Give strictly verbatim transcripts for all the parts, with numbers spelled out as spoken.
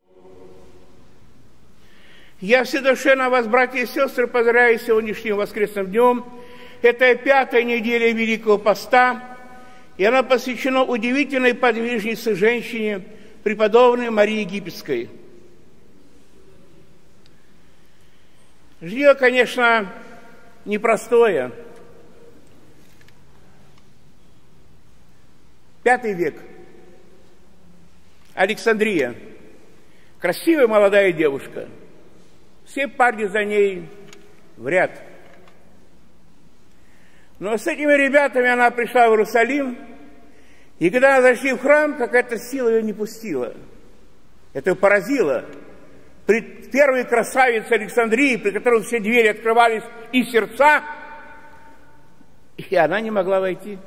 Я вседушевно вас, братья и сестры, поздравляю сегодняшним воскресным днем. Это пятая неделя Великого Поста, и она посвящена удивительной подвижнице женщине, преподобной Марии Египетской. Житие, конечно, непростое. Пятый век. Александрия. Красивая молодая девушка. Все парни за ней в ряд. Но с этими ребятами она пришла в Иерусалим, и когда она зашли в храм, какая-то сила ее не пустила. Это поразило. При первой красавице Александрии, при которой все двери открывались и сердца, и она не могла войти.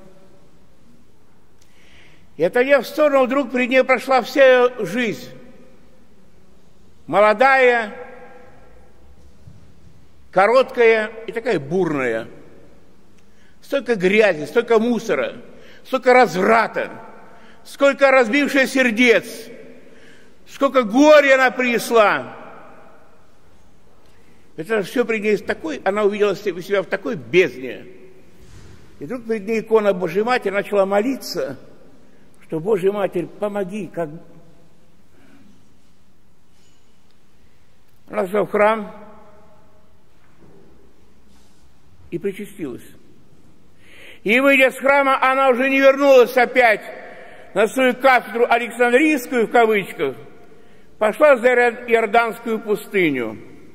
И отойдя в сторону, вдруг перед ней прошла вся жизнь. Молодая, короткая и такая бурная. Столько грязи, столько мусора, столько разврата, сколько разбивших сердец, сколько горя она принесла. Это все перед ней такой, она увидела себя в такой бездне. И вдруг перед ней икона Божьей Матери начала молиться, что Божья Матерь, помоги, как... Она зашла в храм и причастилась. И, выйдя с храма, она уже не вернулась опять на свою кафедру Александрийскую, в кавычках, пошла за Иорданскую пустыню.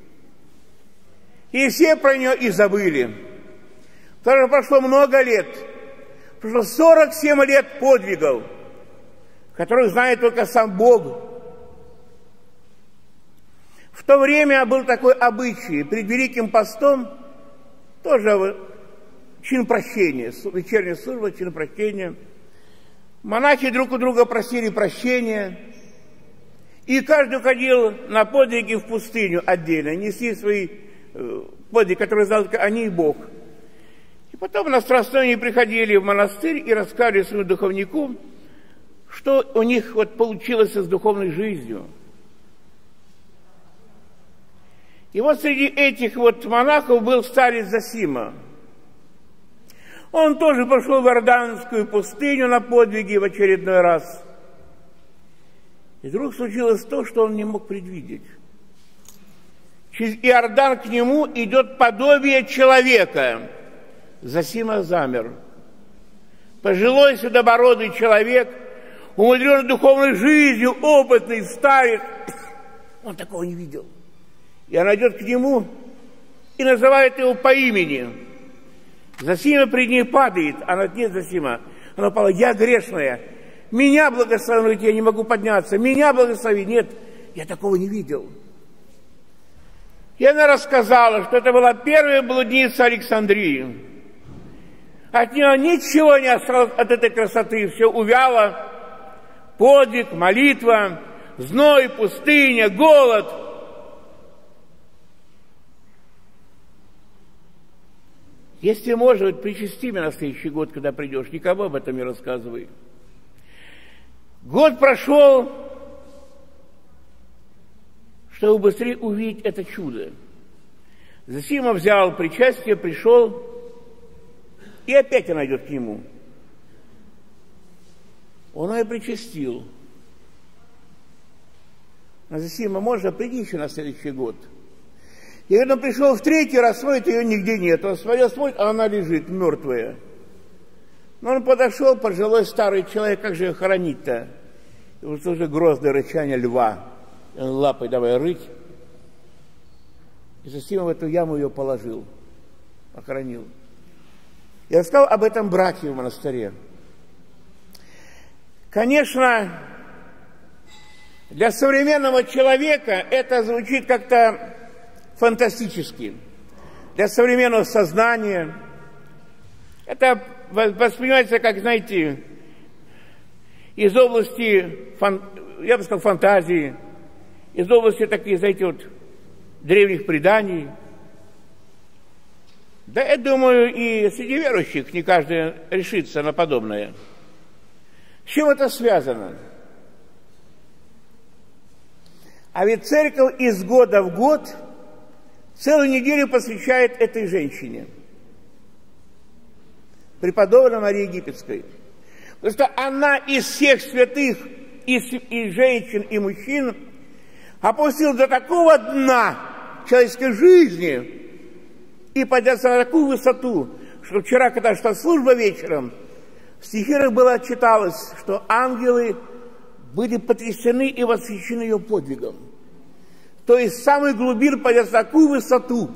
И все про нее и забыли. Тоже прошло много лет. Прошло сорок семь лет подвигов, которых знает только сам Бог. В то время был такой обычай. Перед Великим Постом тоже чин прощения, вечерняя служба, чин прощения. Монахи друг у друга просили прощения. И каждый ходил на подвиги в пустыню отдельно, несли свои подвиги, которые знали только они и Бог. И потом на Страстной приходили в монастырь и рассказывали своему духовнику, что у них вот получилось с духовной жизнью. И вот среди этих вот монахов был старец Зосима. Он тоже пошел в Иорданскую пустыню на подвиги в очередной раз. И вдруг случилось то, что он не мог предвидеть. Через Иордан к нему идет подобие человека. Зосима замер. Пожилой седобородый человек, умудренный духовной жизнью, опытный, старец. Он такого не видел. И она идет к нему и называет его по имени. Зосима пред ней падает. Она: нет, Зосима. Она упала: я грешная. Меня благослови, я не могу подняться. Меня благослови. Нет, я такого не видел. И она рассказала, что это была первая блудница Александрии. От нее ничего не осталось от этой красоты. Все увяло. Подвиг, молитва, зной, пустыня, голод. Если, может быть, причасти меня на следующий год, когда придешь, никому об этом не рассказывай. Год прошел, чтобы быстрее увидеть это чудо. Зосима взял причастие, пришел, и опять она идет к нему. Он ее причастил. А Зосима: можно, приди еще на следующий год. И когда он пришел в третий раз, смотрит, ее нигде нет. Он смотрел, смотрит, а она лежит, мертвая. Но он подошел, пожилой старый человек, как же ее хоронить-то? И вот уже грозное рычание льва. И он лапой давай рыть. И Зосима в эту яму ее положил, охоронил. И рассказал об этом братьям в монастыре. Конечно, для современного человека это звучит как-то фантастически. Для современного сознания это воспринимается как, знаете, из области, я бы сказал, фантазии, из области таких, знаете, вот, древних преданий. Да, я думаю, и среди верующих не каждый решится на подобное. С чем это связано? А ведь церковь из года в год целую неделю посвящает этой женщине, преподобной Марии Египетской. Потому что она из всех святых, и, и женщин, и мужчин, опустилась до такого дна человеческой жизни и поднялся на такую высоту, что вчера, когда шла служба вечером, в стихирах было читалось, что ангелы были потрясены и восхищены ее подвигом. То есть самый глубин поднялся на такую высоту.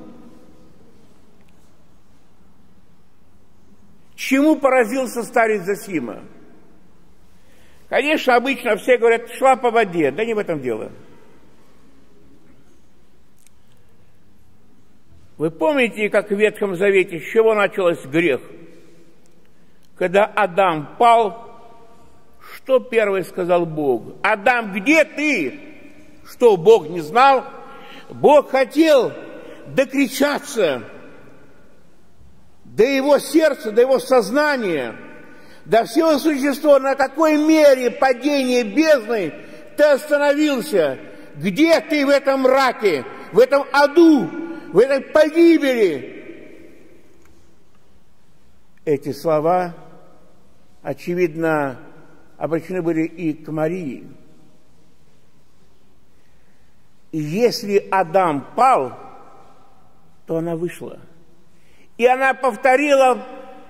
Чему поразился старец Зосима? Конечно, обычно все говорят, шла по воде. Да не в этом дело. Вы помните, как в Ветхом Завете, с чего начался грех? Когда Адам пал, что первый сказал Бог? Адам, где ты? Что, Бог не знал? Бог хотел докричаться до его сердца, до его сознания, до всего существа, на какой мере падения бездны ты остановился? Где ты в этом мраке, в этом аду, в этой погибели? Эти слова, очевидно, обращены были и к Марии. И если Адам пал, то она вышла. И она повторила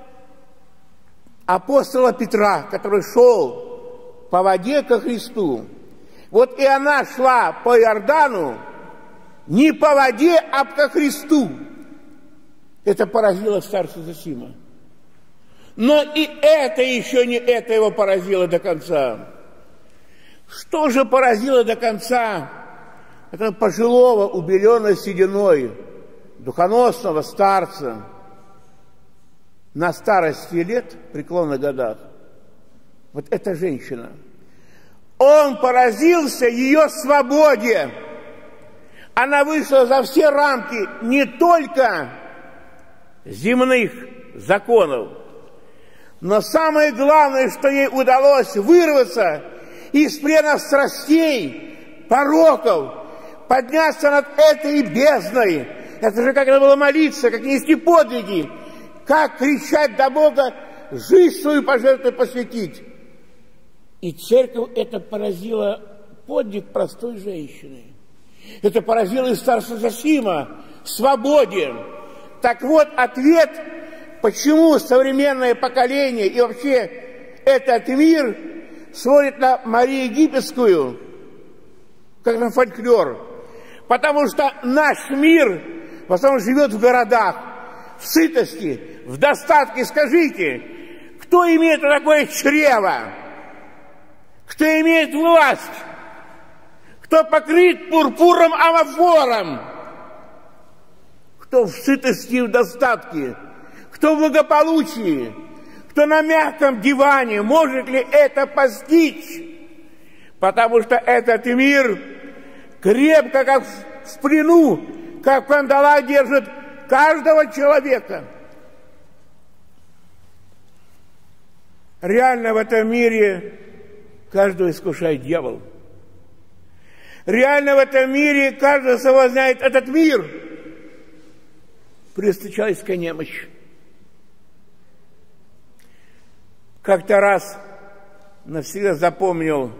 апостола Петра, который шел по воде ко Христу. Вот и она шла по Иордану не по воде, а ко Христу. Это поразило старца Зосима. Но и это еще не это его поразило до конца. Что же поразило до конца этого пожилого, убеленного сединой, духоносного старца на старости лет, в преклонных годах? Вот эта женщина. Он поразился ее свободе. Она вышла за все рамки не только земных законов, но самое главное, что ей удалось вырваться из плена страстей, пороков, подняться над этой бездной. Это же как надо было молиться, как нести подвиги, как кричать до Бога, жизнь свою пожертвовать, посвятить. И церковь это поразила подвиг простой женщины. Это поразило и старца Зосима в свободе. Так вот, ответ, почему современное поколение и вообще этот мир смотрит на Марию Египетскую, как на фольклор. Потому что наш мир в основном живет в городах, в сытости, в достатке. Скажите, кто имеет такое чрево? Кто имеет власть? Кто покрыт пурпуром амафором? Кто в сытости и в достатке? Кто в благополучии? Кто на мягком диване? Может ли это постичь? Потому что этот мир крепко, как в плену, как в кандалах держит каждого человека. Реально в этом мире каждого искушает дьявол. Реально в этом мире каждого соблазняет этот мир. Просто человеческая немощь. Как-то раз навсегда запомнил,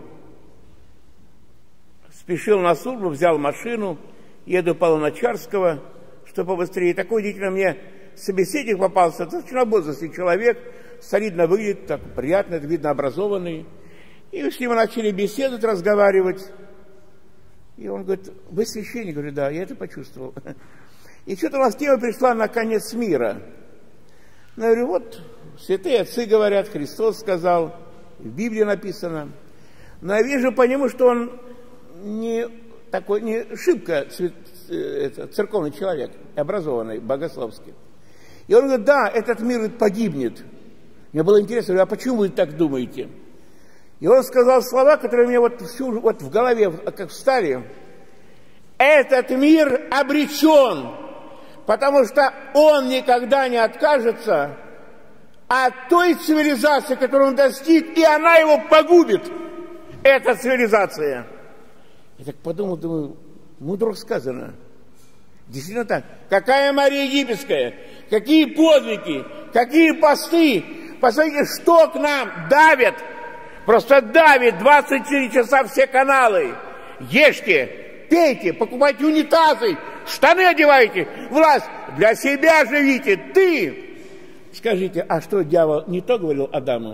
спешил на службу, взял машину, еду по Луначарского, что побыстрее. Такой удивительно мне собеседник попался, достаточно возрастный человек, солидно выглядит, так приятно, видно, образованный. И с ним начали беседовать, разговаривать. И он говорит, вы священник? Говорю, да, я это почувствовал. И что-то у нас тема пришла на конец мира. Я говорю, вот святые отцы говорят, Христос сказал, в Библии написано. Но я вижу по нему, что он не такой, не шибко церковный человек, образованный, богословский. И он говорит, да, этот мир погибнет. Мне было интересно, говорю, а почему вы так думаете? И он сказал слова, которые мне вот, всю, вот в голове как встали. Этот мир обречен, потому что он никогда не откажется от той цивилизации, которую он достиг, и она его погубит, эта цивилизация. Я так подумал, думаю, мудро сказано. Действительно так. Какая Мария Египетская? Какие подвиги? Какие посты? Посмотрите, что к нам давят. Просто давит двадцать четыре часа все каналы. Ешьте, пейте, покупайте унитазы, штаны одевайте. Власть для себя живите. Ты. Скажите, а что дьявол не то говорил Адаму?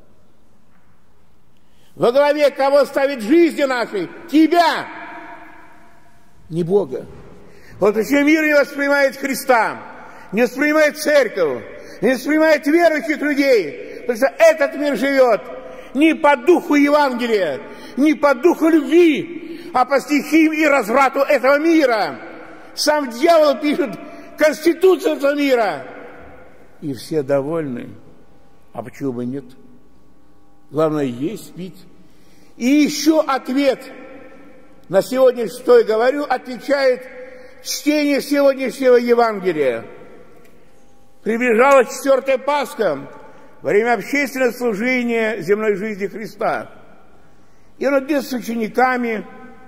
Во главе кого ставит жизни нашей? Тебя, не Бога. Вот почему мир не воспринимает Христа, не воспринимает церковь, не воспринимает верующих людей, потому что этот мир живет не по духу Евангелия, не по духу любви, а по стихиям и разврату этого мира. Сам дьявол пишет конституцию этого мира. И все довольны. А почему бы нет? Главное есть, пить. И еще ответ на сегодня, что я говорю, отвечает чтение сегодняшнего Евангелия. Приближалась четвертая Пасха, время общественного служения земной жизни Христа. И он идет с учениками.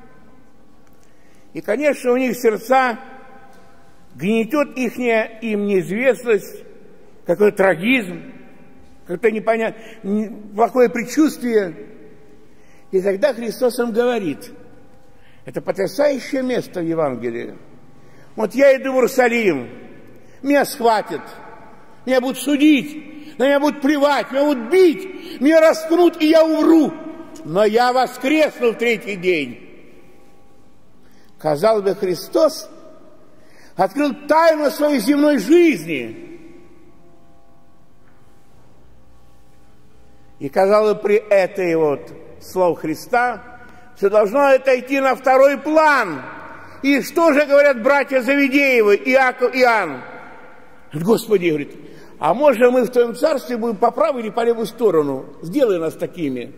И, конечно, у них сердца гнетет ихняя им неизвестность, какой-то трагизм, как-то непонятное, плохое предчувствие. И тогда Христос им говорит, это потрясающее место в Евангелии. Вот я иду в Иерусалим, меня схватят, меня будут судить, на меня будут плевать, меня будут бить, меня распнут, и я умру. Но я воскресну в третий день. Казалось бы, Христос открыл тайну своей земной жизни. И, казалось, при этой вот слов Христа все должно отойти на второй план. И что же говорят братья Завидеевы, Иаков и Иоанн? Господи, говорит, а может мы в Твоем царстве будем по правую или по левую сторону? Сделай нас такими.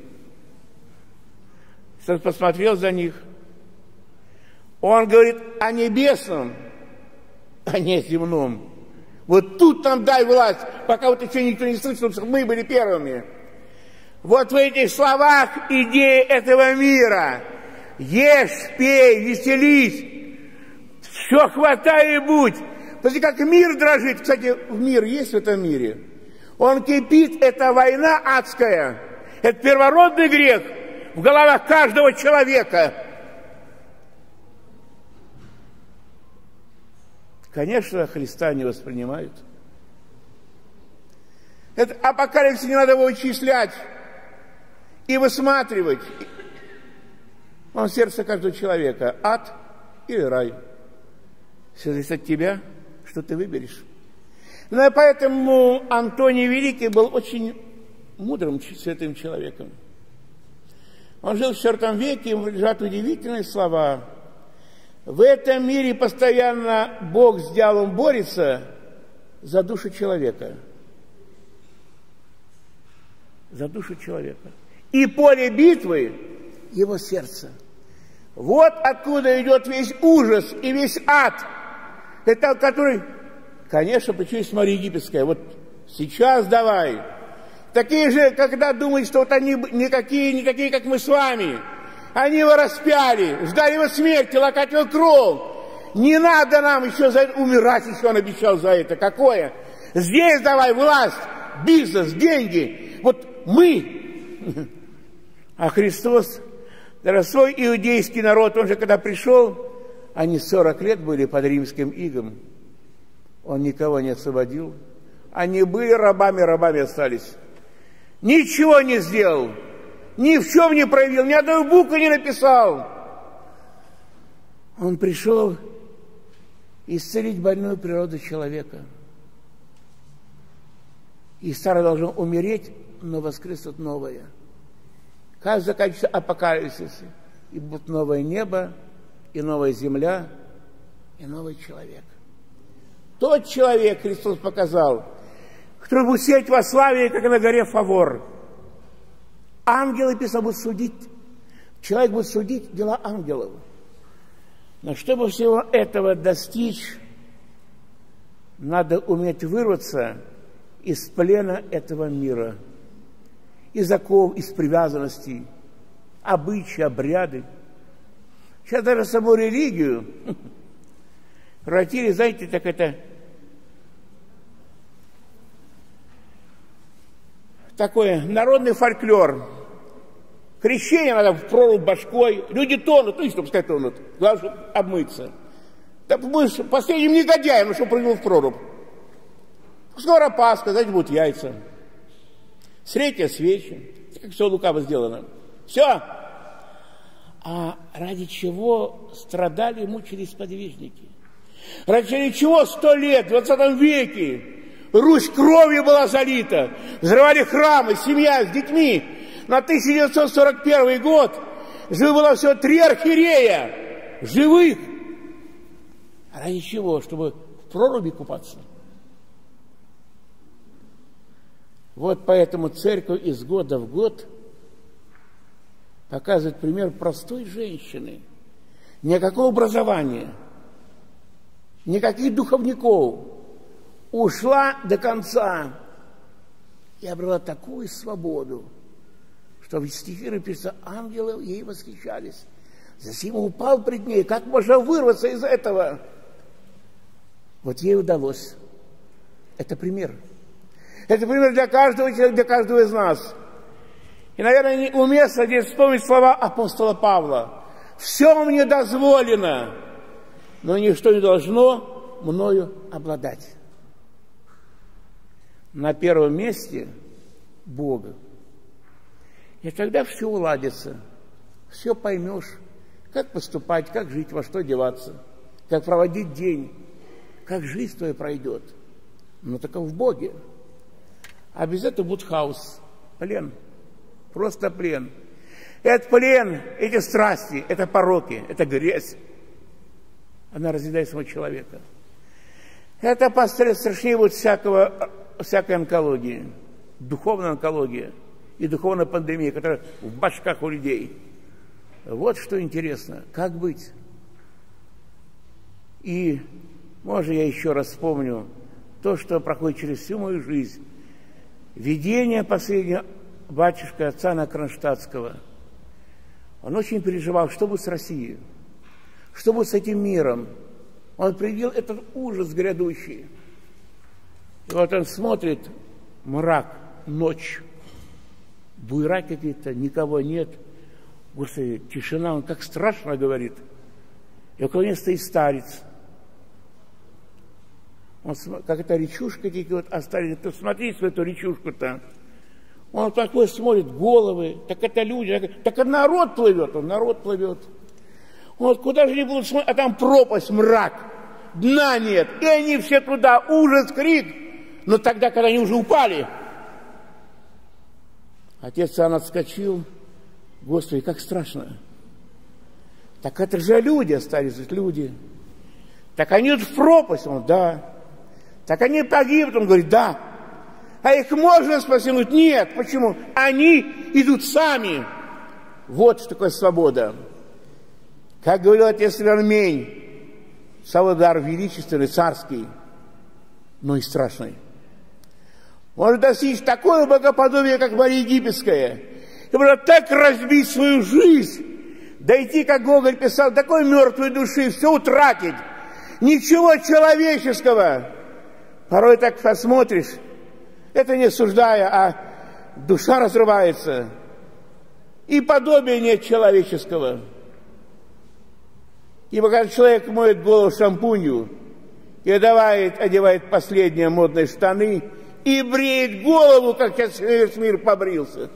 Он посмотрел за них. Он говорит о небесном, а не о земном. Вот тут нам дай власть, пока вот еще никто не слышал, чтобы мы были первыми. Вот в этих словах идея этого мира. Ешь, пей, веселись, все хватай и будь. Посмотрите, как мир дрожит. Кстати, мир есть в этом мире. Он кипит, это война адская. Это первородный грех в головах каждого человека. Конечно, Христа не воспринимают. Это апокалипсис, не надо его вычислять и высматривать. Он в сердце каждого человека. Ад или рай. Все зависит от тебя, что ты выберешь. Ну и поэтому Антоний Великий был очень мудрым, святым человеком. Он жил в четвёртом веке, ему лежат удивительные слова. В этом мире постоянно Бог с дьяволом борется за душу человека. За душу человека. И поле битвы – его сердце. Вот откуда идет весь ужас и весь ад. Это который, конечно, почему есть Мария Египетская. Вот сейчас давай. Такие же, когда думают, что вот они никакие, не такие, как мы с вами. Они его распяли, ждали его смерти, лакать его кровь. Не надо нам еще за это умирать, еще он обещал за это. Какое? Здесь давай власть, бизнес, деньги. Вот мы. А Христос, даже свой иудейский народ, он же когда пришел, они сорок лет были под римским игом. Он никого не освободил. Они были рабами, рабами остались. Ничего не сделал. Ни в чем не проявил, ни одной буквы не написал. Он пришел исцелить больную природу человека. И старое должно умереть, но воскреснет новое. Как заканчивается апокалипсис? И будет новое небо, и новая земля, и новый человек. Тот человек, Христос показал, который будет сидеть во славе, как на горе Фавор. Ангелы, писал, будут судить. Человек будет судить дела ангелов. Но чтобы всего этого достичь, надо уметь вырваться из плена этого мира, из оков, из привязанностей, обычаи, обряды. Сейчас даже саму религию превратили, знаете, так это такой народный фольклор. Крещение надо в прорубь башкой. Люди тонут, ну и что пускай тонут. Главное, чтобы обмыться. Да будешь последним негодяем, ну, что прыгнул в прорубь. Скоро Пасха, знаете, будут яйца. Средняя свечи. Как все лукаво сделано. Все. А ради чего страдали и мучились подвижники? Ради чего сто лет, в двадцатом веке, Русь кровью была залита, взрывали храмы, семья с детьми. На тысяча девятьсот сорок первый год живо было всего три архиерея, живых. А ради чего? Чтобы в проруби купаться. Вот поэтому церковь из года в год показывает пример простой женщины. Никакого образования, никаких духовников. Ушла до конца и обрела такую свободу, что в стихе написано, ангелы ей восхищались. Затем упал пред ней, как можно вырваться из этого? Вот ей удалось. Это пример. Это пример для каждого человека, для каждого из нас. И, наверное, уместно здесь вспомнить слова апостола Павла. «Все мне дозволено, но ничто не должно мною обладать». На первом месте Бога. И тогда все уладится. Все поймешь, как поступать, как жить, во что деваться, как проводить день, как жизнь твоя пройдет. Но только в Боге. А без этого будет хаос, плен, просто плен. Этот плен, эти страсти, это пороки, это грязь. Она разъедает самого человека. Это страшнее вот всякого, всякой онкологии, духовная онкология и духовная пандемия, которая в башках у людей. Вот что интересно, как быть. И, может, я еще раз вспомню то, что проходит через всю мою жизнь. Видение последнего батюшки отца Иоанна Кронштадтского. Он очень переживал, что будет с Россией, что будет с этим миром. Он предвидел этот ужас грядущий. И вот он смотрит, мрак, ночь, буйра какие-то, никого нет. Господи, тишина, он как страшно говорит. И около него стоит старец. Он, как эта речушка, вот оставили, то смотрите в эту речушку-то. Он такой смотрит, головы, так это люди, так, так народ плывет, он народ плывет. Вот куда же они будут смотреть, а там пропасть, мрак, дна нет. И они все туда, ужас, крик. Но тогда, когда они уже упали, отец Иоанн отскочил. Господи, как страшно. Так это же люди остались, люди. Так они идут в пропасть, он, да. Так они погибнут, он говорит, да. А их можно спасти? Нет. Почему? Они идут сами. Вот что такое свобода. Как говорил отец Вермень, Саводар величественный, царский, но и страшный. Может достичь такое богоподобие, как Мария Египетская, и может так разбить свою жизнь, дойти, как Гоголь писал, такой мертвой души, все утратить, ничего человеческого. Порой так посмотришь, это не осуждая, а душа разрывается, и подобия нет человеческого. Ибо когда человек моет голову шампунью и одевает, одевает последние модные штаны и бреет голову, как сейчас весь мир побрился,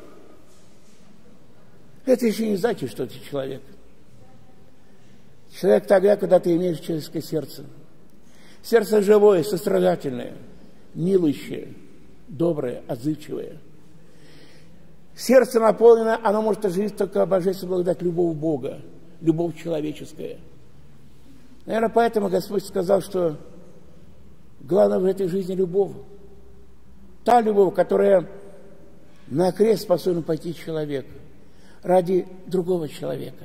это еще не значит, что ты человек. Человек тогда, когда ты имеешь человеческое сердце. Сердце живое, сострадательное, милующее, доброе, отзывчивое. Сердце наполнено, оно может оживить только божественную благодать любовь Бога, любовь человеческая. Наверное, поэтому Господь сказал, что главное в этой жизни любовь. Та любовь, которая на крест способна пойти человек ради другого человека.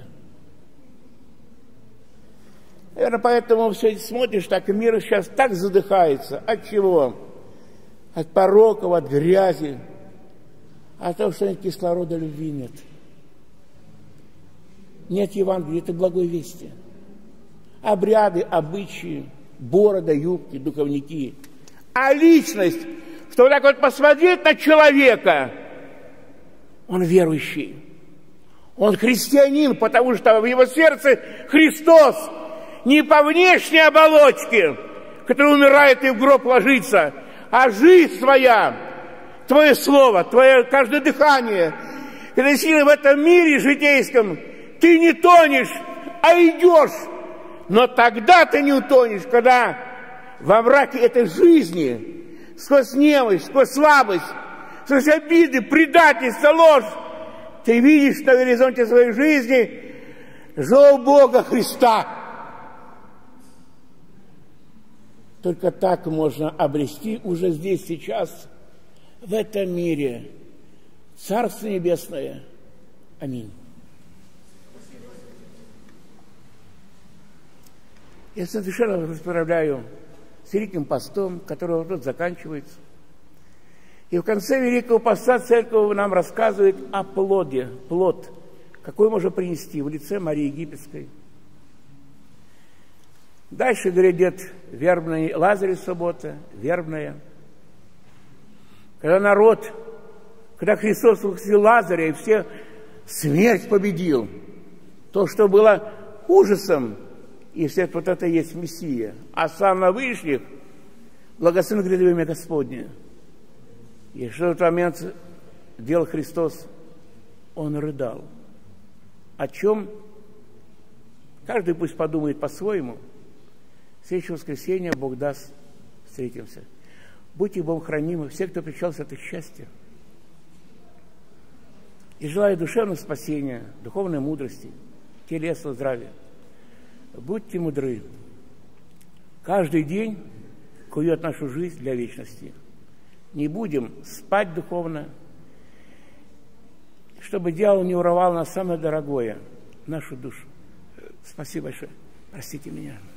Наверное, поэтому все смотришь, так мир сейчас так задыхается. От чего? От пороков, от грязи, от того, что кислорода, любви нет. Нет Евангелия, это благой вести. Обряды, обычаи, борода, юбки, духовники. А личность, что вот так вот посмотреть на человека, он верующий. Он христианин, потому что в его сердце Христос. Не по внешней оболочке, которая умирает и в гроб ложится, а жизнь твоя, твое слово, твое каждое дыхание. Когда ты в этом мире житейском, ты не тонешь, а идешь. Но тогда ты не утонешь, когда во мраке этой жизни, сквозь немощь, сквозь слабость, сквозь обиды, предательство, ложь, ты видишь на горизонте своей жизни живого Бога Христа. Только так можно обрести уже здесь, сейчас, в этом мире, Царство Небесное. Аминь. Я совершенно вас поздравляю с Великим постом, который вот тут заканчивается. И в конце Великого поста Церковь нам рассказывает о плоде, плод, какой можно принести в лице Марии Египетской. Дальше, говорит, вербный Лазарь суббота, вербная. Когда народ, когда Христос воскресил Лазаря, и все смерть победил, то, что было ужасом, и все вот это и есть Мессия. А сам на вышних благословен грядет имя Господне. И что в этот момент делал Христос? Он рыдал. О чем? Каждый пусть подумает по-своему. В следующее воскресенье Бог даст, встретимся. Будьте Богом хранимы, все, кто причался от их счастья. И желаю душевного спасения, духовной мудрости, телесного здравия. Будьте мудры. Каждый день кует нашу жизнь для вечности. Не будем спать духовно, чтобы дьявол не уровал нас самое дорогое, нашу душу. Спасибо большое. Простите меня.